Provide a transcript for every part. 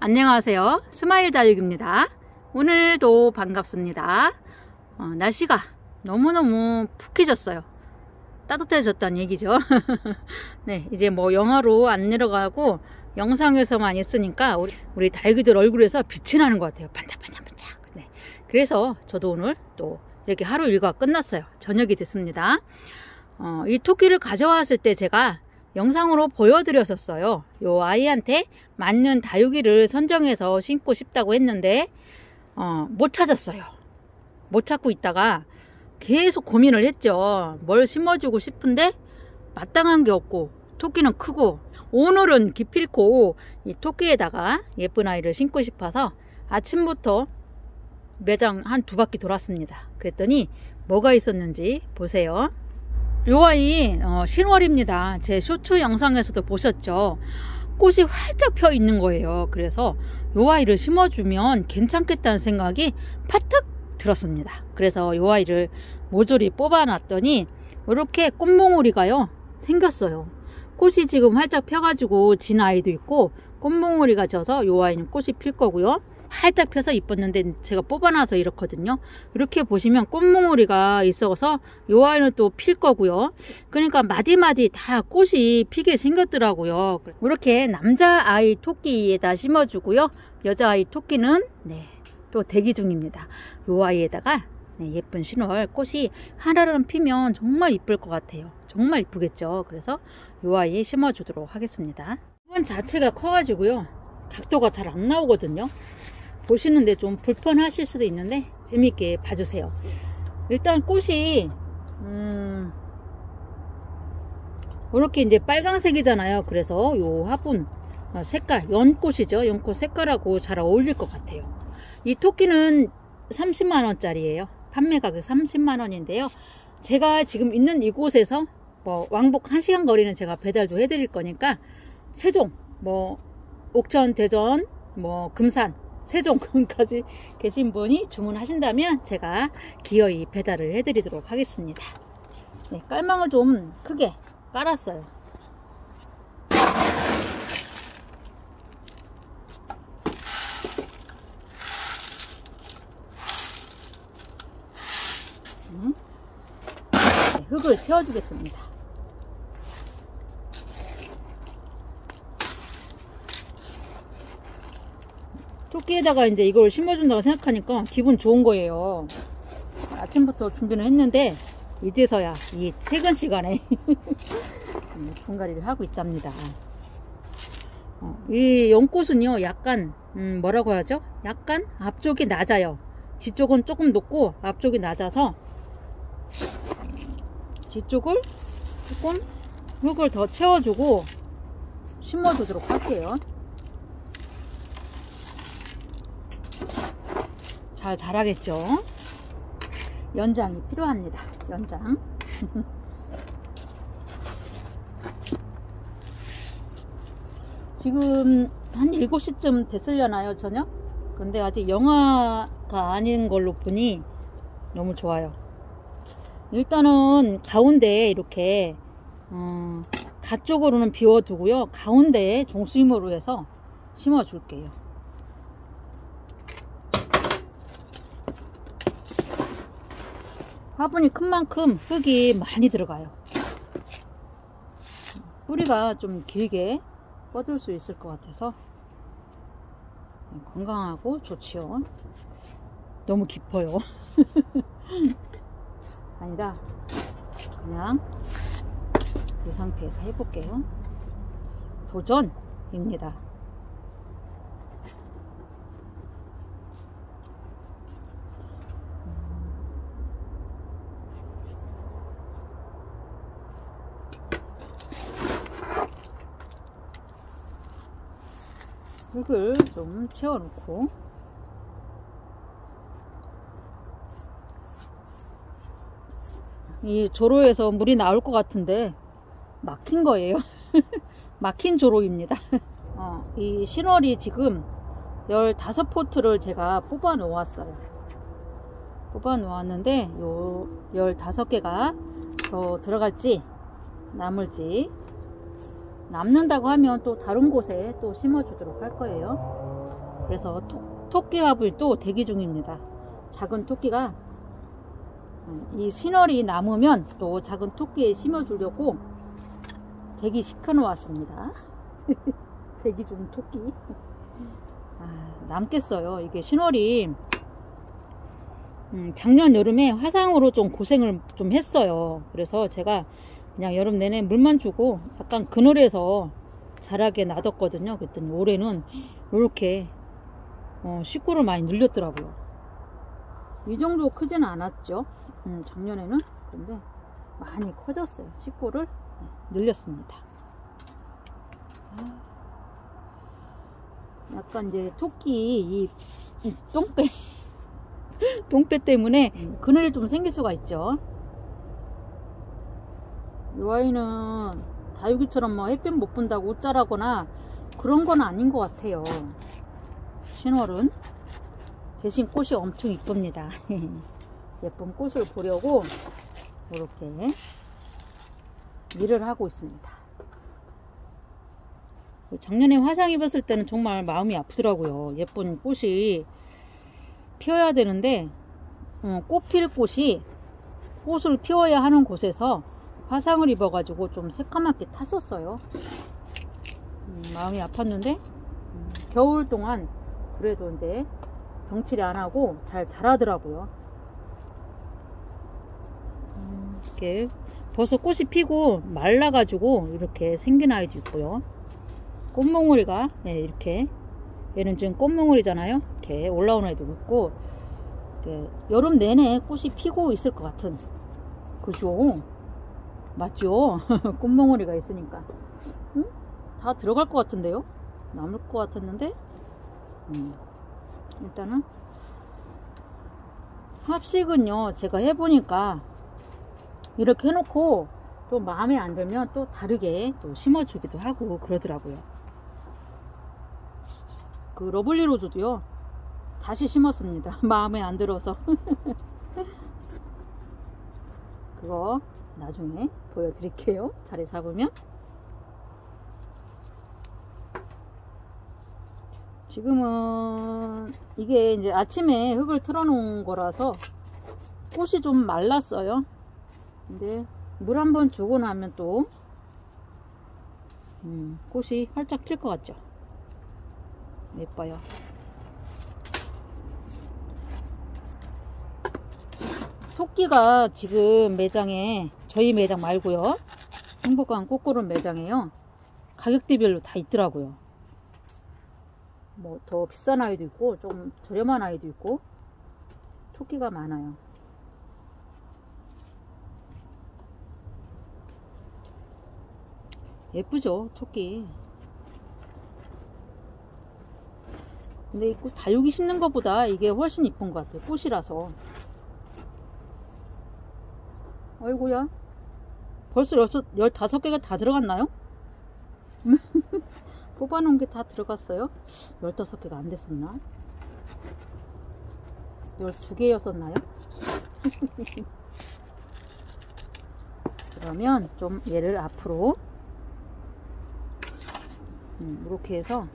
안녕하세요. 스마일 다육입니다. 오늘도 반갑습니다. 날씨가 너무너무 푹해졌어요. 따뜻해졌다는 얘기죠. 네, 이제 뭐 영하로 안 내려가고 영상에서만 있으니까 우리 다육이들 얼굴에서 빛이 나는 것 같아요. 반짝반짝반짝. 네, 그래서 저도 오늘 또 이렇게 하루 일과가 끝났어요. 저녁이 됐습니다. 이 토끼를 가져왔을 때 제가 영상으로 보여드렸었어요. 요 아이한테 맞는 다육이를 선정해서 심고 싶다고 했는데 못 찾았어요. 못 찾고 있다가 계속 고민을 했죠. 뭘 심어주고 싶은데 마땅한 게 없고 토끼는 크고 오늘은 기필코 이 토끼에다가 예쁜 아이를 심고 싶어서 아침부터 매장 한 2바퀴 돌았습니다. 그랬더니 뭐가 있었는지 보세요. 요 아이 신월입니다. 제 쇼츠 영상에서도 보셨죠. 꽃이 활짝 펴 있는 거예요. 그래서 요 아이를 심어주면 괜찮겠다는 생각이 파뜩 들었습니다. 그래서 요 아이를 모조리 뽑아 놨더니 이렇게 꽃몽우리가요 생겼어요. 꽃이 지금 활짝 펴가지고 진 아이도 있고 꽃몽우리가 져서 요 아이는 꽃이 필 거고요. 활짝 펴서 이뻤는데 제가 뽑아놔서 이렇거든요. 이렇게 보시면 꽃몽우리가 있어서 요 아이는 또 필 거고요. 그러니까 마디마디 다 꽃이 피게 생겼더라고요. 이렇게 남자아이 토끼에다 심어주고요. 여자아이 토끼는 또 대기 중입니다. 요 아이에다가 예쁜 신월 꽃이 하나는 피면 정말 이쁠 것 같아요. 정말 이쁘겠죠. 그래서 요 아이에 심어주도록 하겠습니다. 이건 자체가 커가지고요. 각도가 잘 안 나오거든요. 보시는데 좀 불편하실 수도 있는데 재미있게 봐주세요. 일단 꽃이 이렇게 이제 빨강색이잖아요. 그래서 요 화분 색깔 연꽃이죠. 연꽃 색깔하고 잘 어울릴 것 같아요. 이 토끼는 30만원짜리예요. 판매 가격 30만원인데요. 제가 지금 있는 이곳에서 뭐 왕복 1시간 거리는 제가 배달도 해드릴 거니까 세종, 뭐 옥천, 대전, 뭐 금산, 세종까지 계신 분이 주문하신다면 제가 기어이 배달을 해드리도록 하겠습니다. 네, 깔망을 좀 크게 깔았어요. 네, 흙을 채워주겠습니다. 토끼에다가 이제 이걸 심어준다고 생각하니까 기분 좋은 거예요. 아침부터 준비는 했는데 이제서야 이 퇴근 시간에 분갈이를 하고 있답니다. 이 연꽃은요 약간 뭐라고 하죠? 약간 앞쪽이 낮아요. 뒤쪽은 조금 높고 앞쪽이 낮아서 뒤쪽을 조금 흙을 더 채워주고 심어주도록 할게요. 잘 자라겠죠. 연장이 필요합니다. 연장. 지금 한 7시쯤 됐으려나요 저녁? 근데 아직 영하가 아닌 걸로 보니 너무 좋아요. 일단은 가운데에 이렇게 가쪽으로는 비워두고요. 가운데에 종수임으로 해서 심어 줄게요. 화분이 큰 만큼 흙이 많이 들어가요. 뿌리가 좀 길게 뻗을 수 있을 것 같아서 건강하고 좋지요. 너무 깊어요. 아니다. 그냥 이 상태에서 해볼게요. 도전입니다. 흙을 좀 채워놓고 이 조로에서 물이 나올 것 같은데 막힌 거예요. 막힌 조로입니다. 이 신월이 지금 15포트를 제가 뽑아 놓았어요. 뽑아 놓았는데 요 15개가 더 들어갈지 남을지 남는다고 하면 또 다른 곳에 또 심어 주도록 할 거예요. 그래서 토끼화분이 또 대기 중입니다. 작은 토끼가 이 신월이 남으면 또 작은 토끼에 심어주려고 대기 시켜 놓았습니다. 대기 중 토끼. 남겠어요. 이게 신월이 작년 여름에 화상으로 좀 고생을 좀 했어요. 그래서 제가 그냥 여름 내내 물만 주고 약간 그늘에서 자라게 놔뒀거든요. 그랬더니 올해는 이렇게 식구를 많이 늘렸더라고요. 이 정도 크지는 않았죠. 작년에는. 근데 많이 커졌어요. 식구를 늘렸습니다. 약간 이제 토끼 이 똥배 때문에 그늘이 좀 생길 수가 있죠. 이 아이는 다육이처럼 뭐 햇빛 못 본다고 옷 자라거나 그런 건 아닌 것 같아요. 신월은 대신 꽃이 엄청 이쁩니다. 예쁜 꽃을 보려고 이렇게 일을 하고 있습니다. 작년에 화상 입었을 때는 정말 마음이 아프더라고요. 예쁜 꽃이 피어야 되는데 꽃 필 곳이 꽃을 피워야 하는 곳에서 화상을 입어가지고 좀 새까맣게 탔었어요. 마음이 아팠는데 겨울 동안 그래도 이제 병치레 안 하고 잘 자라더라고요. 이렇게 벌써 꽃이 피고 말라가지고 이렇게 생긴 아이도 있고요. 꽃몽우리가 이렇게 얘는 지금 꽃몽우리잖아요. 이렇게 올라오는 아이도 있고 여름 내내 꽃이 피고 있을 것 같은, 그죠? 맞죠? 꽃몽우리가 있으니까 다 들어갈 것 같은데요? 남을 것 같았는데 일단은 합식은요 제가 해보니까 이렇게 해놓고 또 마음에 안 들면 또 다르게 또 심어주기도 하고 그러더라고요. 그 러블리 로즈도요 다시 심었습니다. 마음에 안 들어서. 그거 나중에 보여드릴게요. 자리 잡으면. 지금은 이게 이제 아침에 흙을 틀어 놓은 거라서 꽃이 좀 말랐어요. 근데 물 한번 주고 나면 또 꽃이 활짝 필 것 같죠. 예뻐요. 토끼가 지금 매장에, 저희 매장 말고요, 행복한 꽃고름 매장에요, 가격대별로 다 있더라고요. 뭐 더 비싼 아이도 있고 좀 저렴한 아이도 있고 토끼가 많아요. 예쁘죠 토끼. 근데 이 꽃 다육이 심는 것보다 이게 훨씬 이쁜 것 같아요. 꽃이라서. 아이고야, 벌써 15개가 다 들어갔나요? 뽑아놓은 게 다 들어갔어요. 15개가 안 됐었나? 12개였었나요? 그러면 좀 얘를 앞으로 이렇게 해서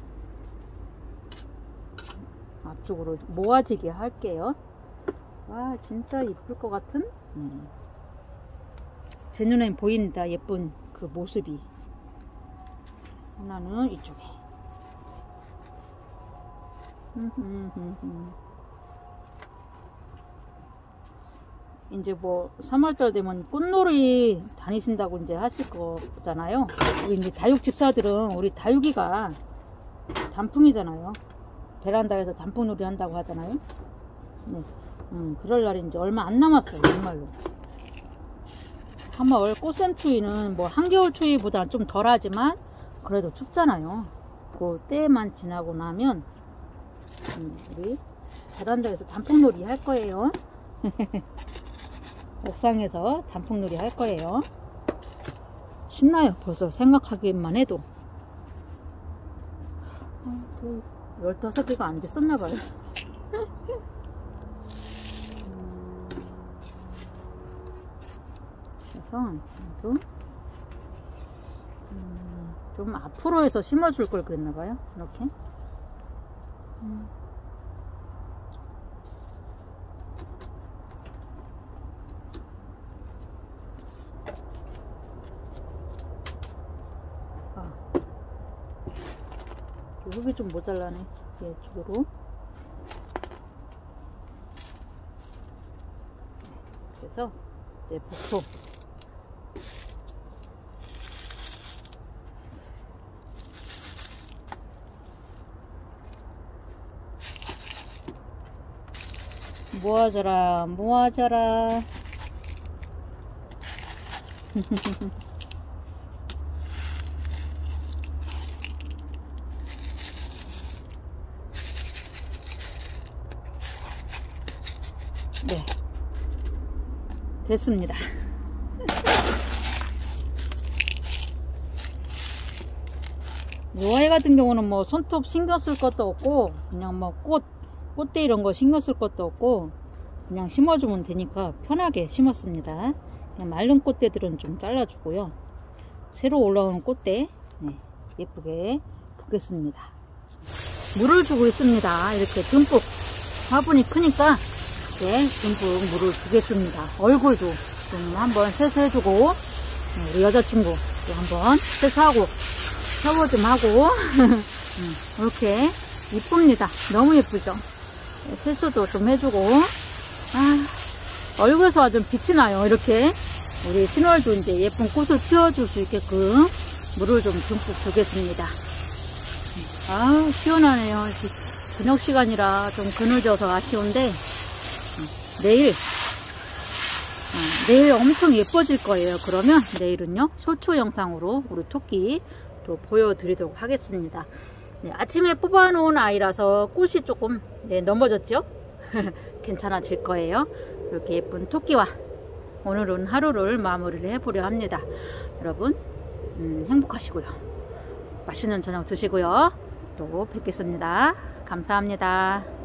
앞쪽으로 모아지게 할게요. 와, 진짜 이쁠 것 같은 제 눈엔 보입니다. 예쁜 그 모습이. 하나는 이쪽에. 이제 뭐 3월달 되면 꽃놀이 다니신다고 이제 하실 거잖아요. 우리 이제 다육 집사들은, 우리 다육이가 단풍이잖아요. 베란다에서 단풍놀이 한다고 하잖아요. 네. 그럴 날이 이제 얼마 안 남았어요. 정말로. 3월 꽃샘추위는 뭐 한겨울 추위보다 좀 덜하지만 그래도 춥잖아요. 그 때만 지나고 나면 우리 베란다에서 단풍놀이 할 거예요. 옥상에서 단풍놀이 할 거예요. 신나요. 벌써 생각하기만 해도. 15개가 안 됐었나봐요. 그래서 좀 앞으로 해서 심어줄 걸 그랬나봐요. 이렇게 흙이 좀 모자라네. 이쪽으로. 그래서 이제 보통 모아져라 모아져라. 네, 됐습니다. 이 아이 같은 경우는 뭐 손톱 신경 쓸 것도 없고, 그냥 뭐 꽃대 이런 거 신경 쓸 것도 없고, 그냥 심어주면 되니까 편하게 심었습니다. 그냥 마른 꽃대들은 좀 잘라주고요. 새로 올라오는 꽃대, 네, 예쁘게 붓겠습니다. 물을 주고 있습니다. 이렇게 듬뿍, 화분이 크니까 이렇게 듬뿍 물을 주겠습니다. 얼굴도 좀 한번 세수해주고, 우리 여자친구 또 한번 세수하고 샤워 좀 하고 이렇게 이쁩니다. 너무 예쁘죠? 세수도 좀 해주고, 얼굴에서 좀 빛이 나요. 이렇게 우리 신월도 이제 예쁜 꽃을 피워줄 수 있게끔 물을 좀 듬뿍 주겠습니다. 시원하네요. 저녁 시간이라 좀 그늘져서 아쉬운데, 내일 엄청 예뻐질 거예요. 그러면 내일은요, 소초 영상으로 우리 토끼 또 보여드리도록 하겠습니다. 네, 아침에 뽑아놓은 아이라서 꽃이 조금 넘어졌죠? 괜찮아질 거예요. 이렇게 예쁜 토끼와 오늘은 하루를 마무리를 해보려 합니다. 여러분, 행복하시고요. 맛있는 저녁 드시고요. 또 뵙겠습니다. 감사합니다.